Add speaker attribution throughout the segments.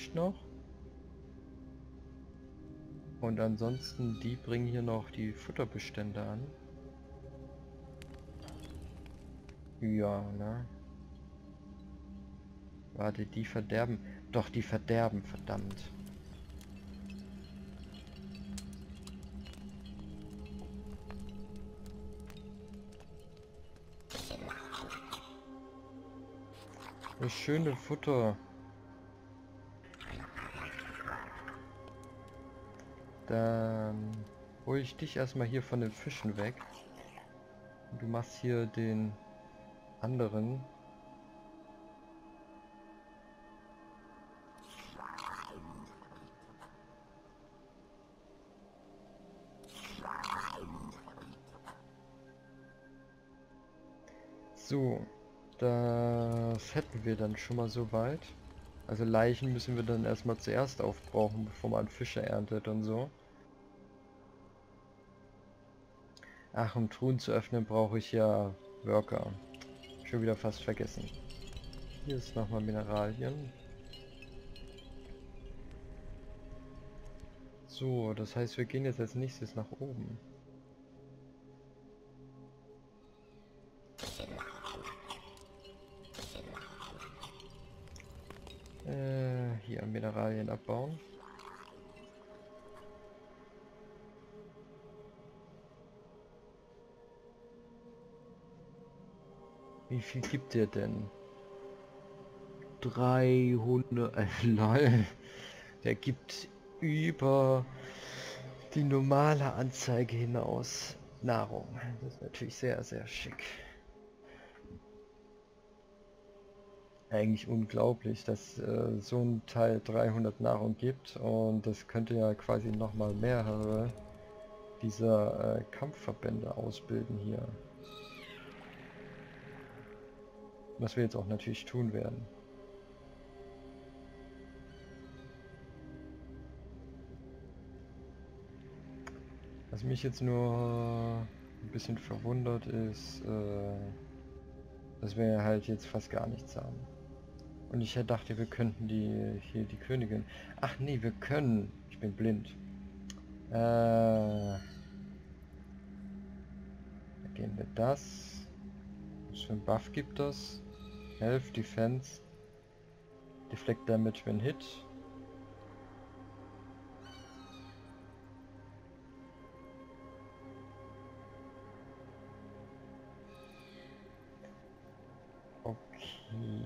Speaker 1: noch. Und ansonsten, die bringen hier noch die Futterbestände an. Ja, ne? Warte, die verderben. Doch, die verderben, verdammt. Das schöne Futter. Dann hole ich dich erstmal hier von den Fischen weg. Du machst hier den anderen. So, das hätten wir dann schon mal soweit. Also Leichen müssen wir dann erstmal zuerst aufbrauchen, bevor man Fische erntet und so. Ach, um Truhen zu öffnen, brauche ich ja Worker. Schon wieder fast vergessen. Hier ist nochmal Mineralien. So, das heißt, wir gehen jetzt als nächstes nach oben. Hier Mineralien abbauen. Wie viel gibt der denn? 300, lol. Der gibt über die normale Anzeige hinaus Nahrung. Das ist natürlich sehr, sehr schick. Eigentlich unglaublich, dass so ein Teil 300 Nahrung gibt, und das könnte ja quasi nochmal mehrere dieser Kampfverbände ausbilden hier. Was wir jetzt auch natürlich tun werden. Was mich jetzt nur ein bisschen verwundert ist, dass wir halt jetzt fast gar nichts haben. Und ich dachte, wir könnten hier die Königin... Ach nee, wir können. Ich bin blind. Da gehen wir das. Was für ein Buff gibt das? Health, Defense, Deflect Damage when hit. Okay.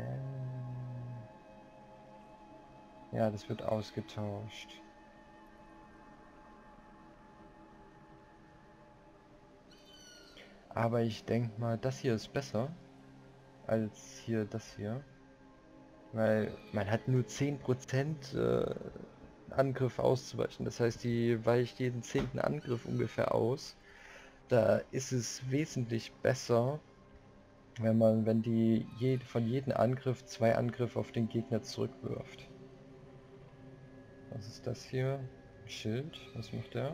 Speaker 1: Ja, das wird ausgetauscht. Aber ich denke mal, das hier ist besser als hier das hier. Weil man hat nur 10% Angriff auszuweichen. Das heißt, die weicht jeden 10. Angriff ungefähr aus. Da ist es wesentlich besser, wenn die von jedem Angriff 2 Angriffe auf den Gegner zurückwirft. Was ist das hier? Ein Schild. Was macht der?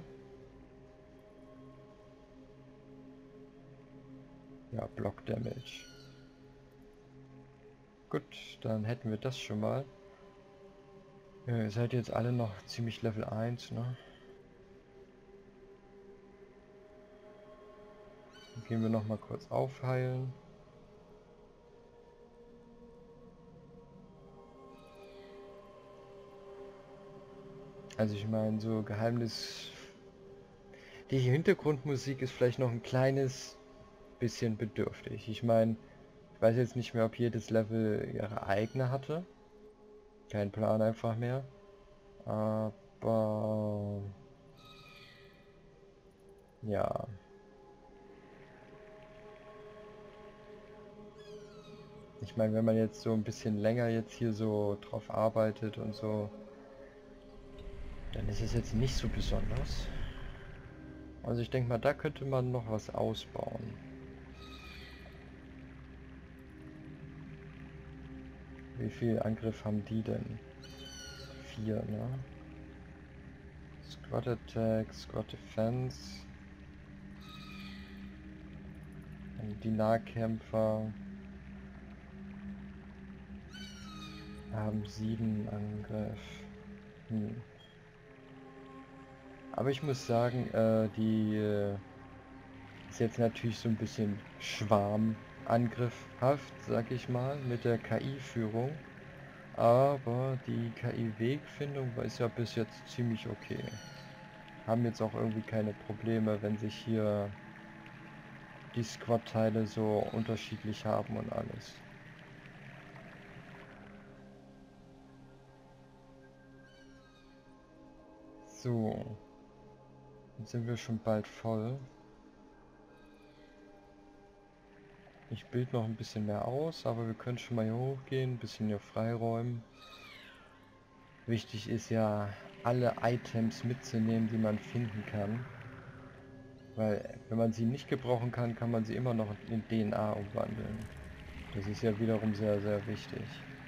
Speaker 1: Ja, Block Damage. Gut, dann hätten wir das schon mal. Ja, ihr seid jetzt alle noch ziemlich Level 1, ne? Dann gehen wir noch mal kurz aufheilen. Also ich meine, so Geheimnis... Die Hintergrundmusik ist vielleicht noch ein kleines bisschen bedürftig. Ich meine, ich weiß jetzt nicht mehr, ob jedes Level ihre eigene hatte. Kein Plan einfach mehr. Aber... Ja. Ich meine, wenn man jetzt so ein bisschen länger jetzt hier so drauf arbeitet und so, dann ist es jetzt nicht so besonders. Also ich denke mal, da könnte man noch was ausbauen. Wie viel Angriff haben die denn? 4, ne? Squad Attack, Squad Defense. Und die Nahkämpfer Haben 7 Angriff. Hm. Aber ich muss sagen, die ist jetzt natürlich so ein bisschen schwarmangriffhaft, sag ich mal, mit der KI-Führung. Aber die KI-Wegfindung ist ja bis jetzt ziemlich okay. Haben jetzt auch irgendwie keine Probleme, wenn sich hier die Squad-Teile so unterschiedlich haben und alles. So, jetzt sind wir schon bald voll. Ich bilde noch ein bisschen mehr aus, aber wir können schon mal hier hochgehen, ein bisschen hier freiräumen. Wichtig ist ja, alle Items mitzunehmen, die man finden kann. Weil, wenn man sie nicht gebrauchen kann, kann man sie immer noch in DNA umwandeln. Das ist ja wiederum sehr, sehr wichtig.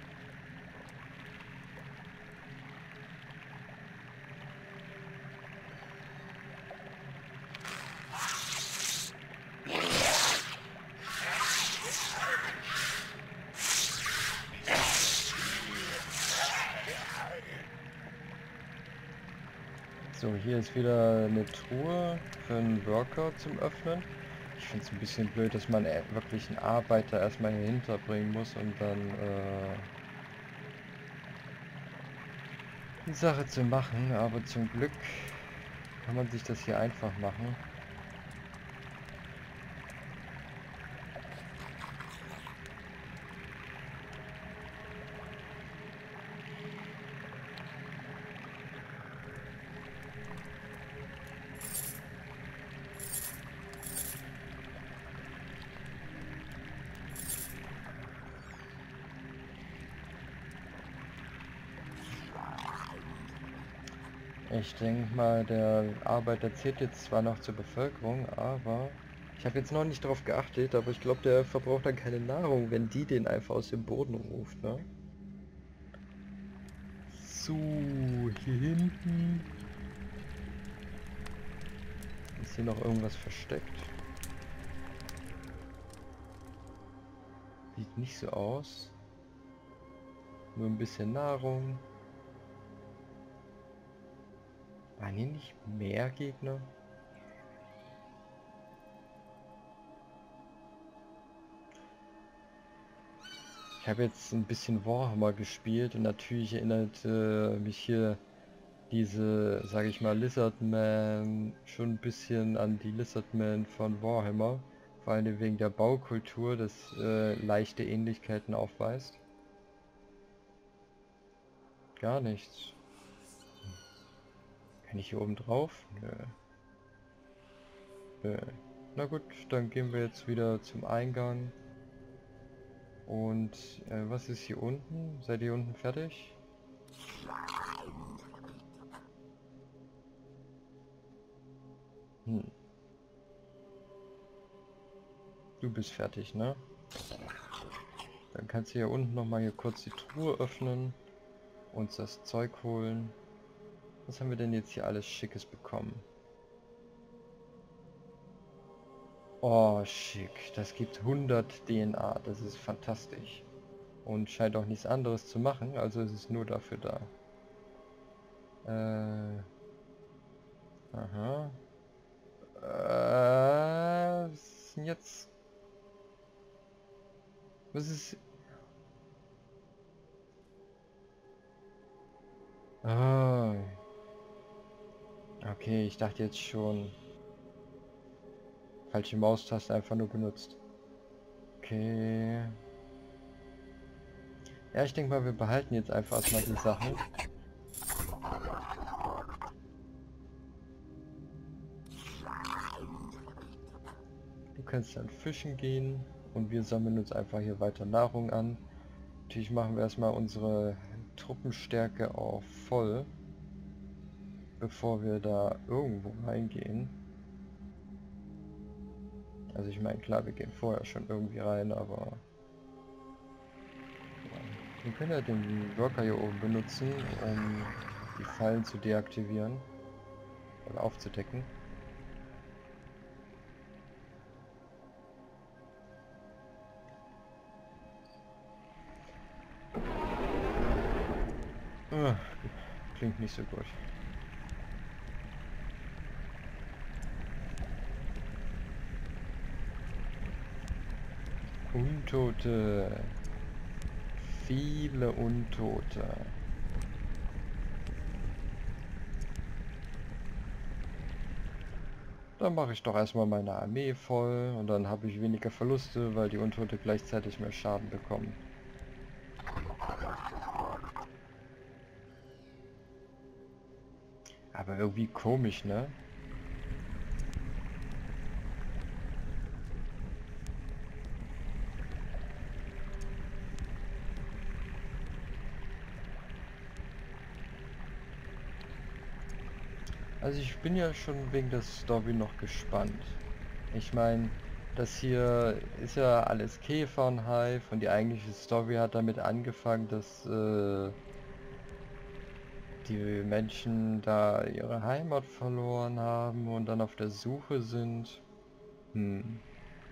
Speaker 1: So, hier ist wieder eine Truhe für einen Worker zum Öffnen. Ich finde es ein bisschen blöd, dass man wirklich einen Arbeiter erstmal hier hinterbringen muss und dann die Sache zu machen, aber zum Glück kann man sich das hier einfach machen. Ich denke mal, der Arbeiter zählt jetzt zwar noch zur Bevölkerung, aber ich habe jetzt noch nicht darauf geachtet, aber ich glaube, der verbraucht dann keine Nahrung, wenn die den einfach aus dem Boden ruft, ne? So, hier hinten ist hier noch irgendwas versteckt. Sieht nicht so aus. Nur ein bisschen Nahrung. Waren hier nicht mehr Gegner? Ich habe jetzt ein bisschen Warhammer gespielt und natürlich erinnert mich hier diese, sage ich mal, Lizardman schon ein bisschen an die Lizardman von Warhammer. Vor allem wegen der Baukultur, das leichte Ähnlichkeiten aufweist. Gar nichts. Kann ich hier oben drauf? Nö. Nö. Na gut, dann gehen wir jetzt wieder zum Eingang. Und was ist hier unten? Seid ihr unten fertig? Hm. Du bist fertig, ne? Dann kannst du hier unten nochmal hier kurz die Truhe öffnen. Uns das Zeug holen. Was haben wir denn jetzt hier alles Schickes bekommen? Oh, schick. Das gibt 100 DNA. Das ist fantastisch. Und scheint auch nichts anderes zu machen. Also ist es nur dafür da. Aha. Was ist denn jetzt? Was ist... Ah. Okay, ich dachte jetzt schon. Falsche Maustaste einfach nur benutzt. Okay. Ja, ich denke mal, wir behalten jetzt einfach erstmal die Sachen. Du kannst dann fischen gehen und wir sammeln uns einfach hier weiter Nahrung an. Natürlich machen wir erstmal unsere Truppenstärke auf voll, bevor wir da irgendwo reingehen. Also ich meine, klar, wir gehen vorher schon irgendwie rein, aber wir können ja den Worker hier oben benutzen, um die Fallen zu deaktivieren oder aufzudecken. Klingt nicht so gut. Untote. Viele Untote. Dann mache ich doch erstmal meine Armee voll und dann habe ich weniger Verluste, weil die Untote gleichzeitig mehr Schaden bekommen. Aber irgendwie komisch, ne? Also ich bin ja schon wegen der Story noch gespannt. Ich meine, das hier ist ja alles Käfer und Hive und die eigentliche Story hat damit angefangen, dass die Menschen da ihre Heimat verloren haben und dann auf der Suche sind. Und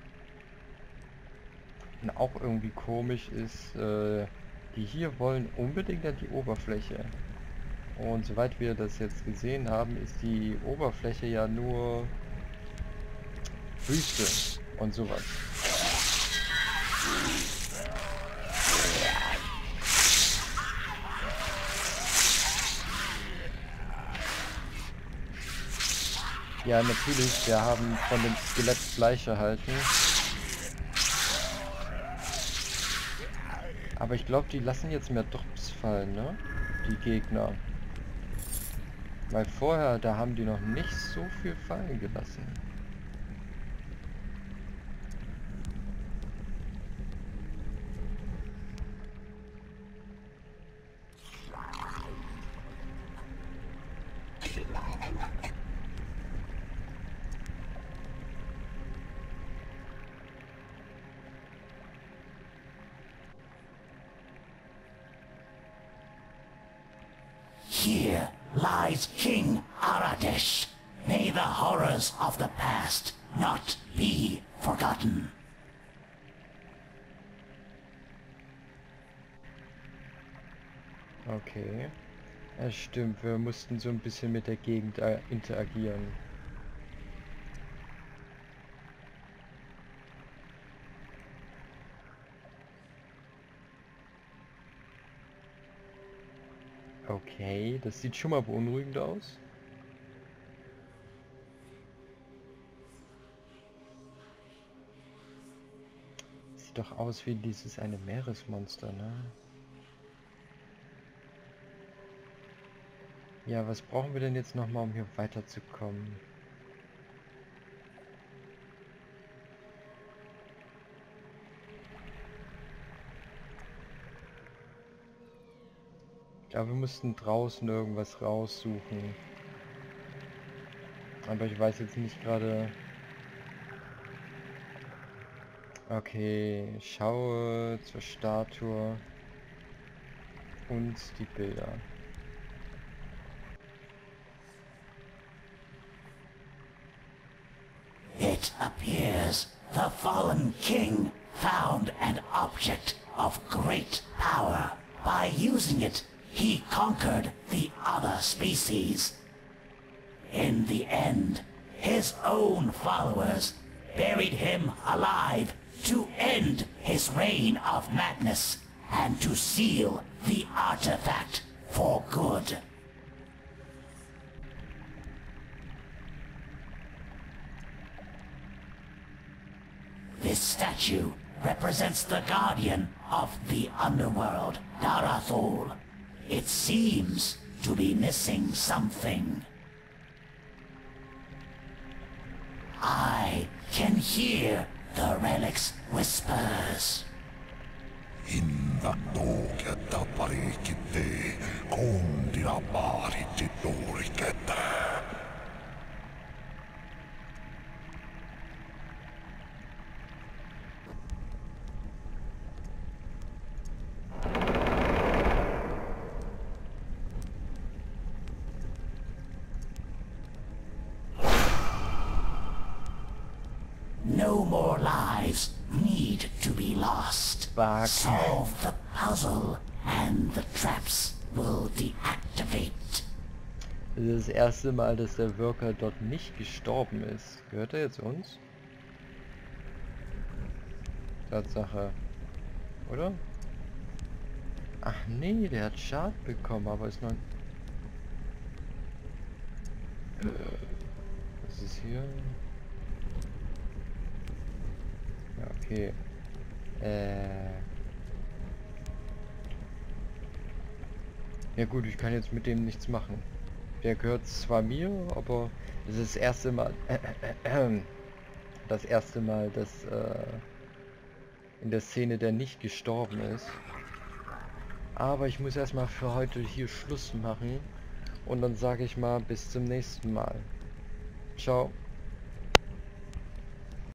Speaker 1: auch irgendwie komisch ist, die hier wollen unbedingt an die Oberfläche. Und soweit wir das jetzt gesehen haben, ist die Oberfläche ja nur Wüste und sowas. Ja, natürlich, wir haben von dem Skelett Fleisch erhalten. Aber ich glaube, die lassen jetzt mehr Drops fallen, ne? Die Gegner. Weil vorher, da haben die noch nicht so viel fallen gelassen.
Speaker 2: Here lies King Aradesh. May the horrors of the past not be forgotten.
Speaker 1: Okay. Ja, stimmt, wir mussten so ein bisschen mit der Gegend interagieren. Okay, das sieht schon mal beunruhigend aus. Sieht doch aus wie dieses eine Meeresmonster, ne? Ja, was brauchen wir denn jetzt nochmal, um hier weiterzukommen? Ich glaube, wir mussten draußen irgendwas raussuchen. Aber ich weiß jetzt nicht gerade... Okay, schaue zur Statue und die Bilder.
Speaker 2: It appears the fallen king found an object of great power. By using it, he conquered the other species. In the end, his own followers buried him alive to end his reign of madness and to seal the artifact for good. This statue represents the guardian of the underworld, Darathol. It seems to be missing something. I can hear the relic's whispers.
Speaker 3: Hinta tooketta parikitte, kondina paaritti tuuriketta.
Speaker 2: No more lives need to be lost.
Speaker 1: Fuck.
Speaker 2: Solve the puzzle and the traps will deactivate.
Speaker 1: Das ist das erste Mal, dass der Worker dort nicht gestorben ist. Gehört er jetzt uns? Tatsache. Oder? Ach nee, der hat Schaden bekommen, aber ist noch... Was ist hier? Ja, okay. Ja gut, ich kann jetzt mit dem nichts machen. Der gehört zwar mir, aber es ist das erste Mal... das erste Mal, dass in der Szene der nicht gestorben ist. Aber ich muss erstmal für heute hier Schluss machen. Und dann sage ich mal bis zum nächsten Mal. Ciao.